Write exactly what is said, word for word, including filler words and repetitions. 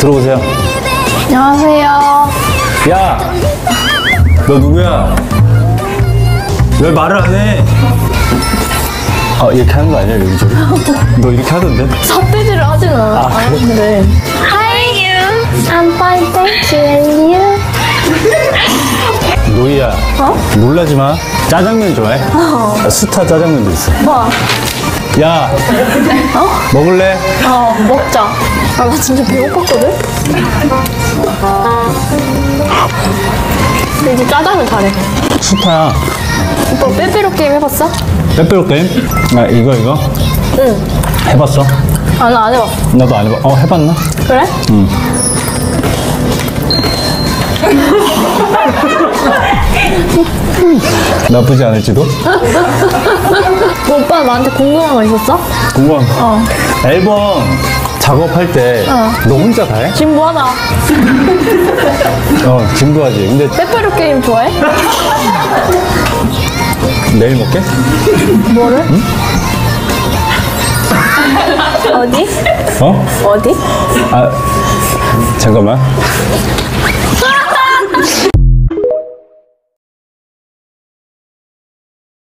들어오세요. 안녕하세요. 야! 너 누구야? 왜 말을 안 해? 아, 이렇게 하는 거 아니야, 여기저기? 너 이렇게 하던데? 삿대질을 하지는 아, 그래? 않았는데. Hi you. I'm fine, thank you. And you? 노이야. 어? 놀라지 마. 짜장면 좋아해? 어. 아, 스타 짜장면도 있어. 봐. 야! 어? 먹을래? 어, 먹자. 아, 나 진짜 배고팠거든? 근데 이제 짜장면 잘해. 스타야. 오빠 빼빼로 게임 해봤어? 빼빼로 게임? 아, 이거, 이거? 응. 해봤어? 아, 나 안 해봤어. 나도 안 해봐. 어, 해봤나? 그래? 응. 나쁘지 않을지도? 오빠 나한테 궁금한 거 있었어? 궁금한 거. 어. 앨범 작업할 때 너 어. 혼자 다 해? 지금 뭐하나? 어, 지금도 하지. 근데 빼빼로 게임 좋아해? 내일 먹게? 뭐를? 응? 어디? 어? 어디? 아, 잠깐만.